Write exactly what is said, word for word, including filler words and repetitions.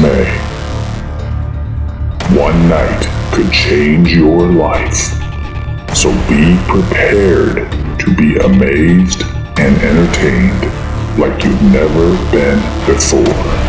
may. One night could change your life, so be prepared to be amazed and entertained like you've never been before.